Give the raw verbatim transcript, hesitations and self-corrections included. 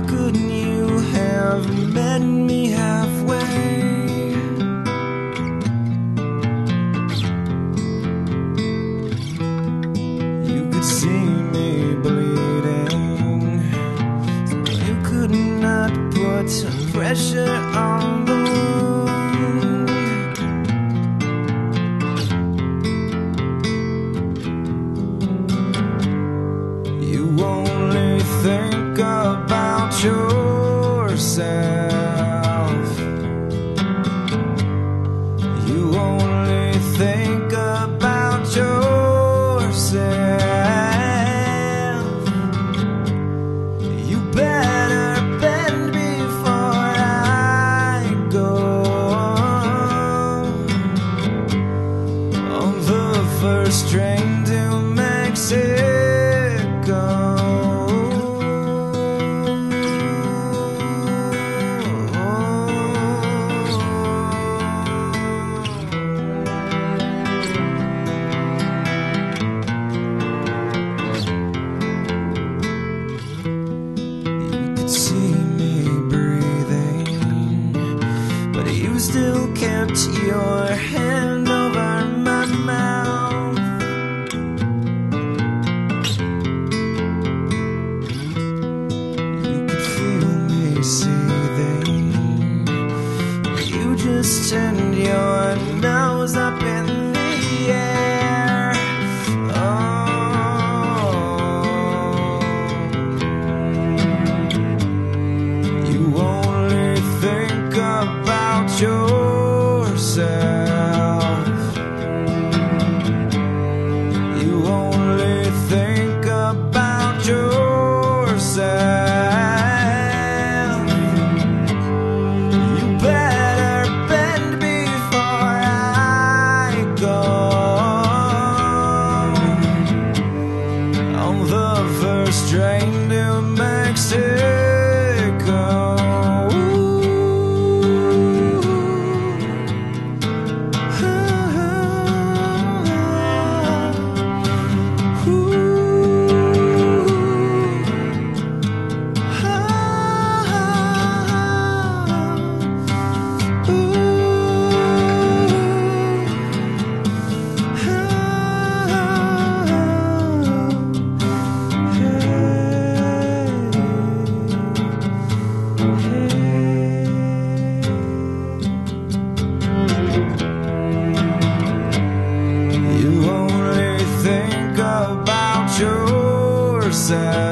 couldn't you have met me halfway? You could see me bleeding, so you could not put pressure on the wound. You only think about yourself. You only think about yourself. You better bend before I go on the first train to Mexico. See me breathing, but you still kept your hand over my mouth. You could feel me seething. You just turned your nose up in the air. Yourself. You only think about yourself. You better bend before I go on the first train to Mexico. You only think about yourself.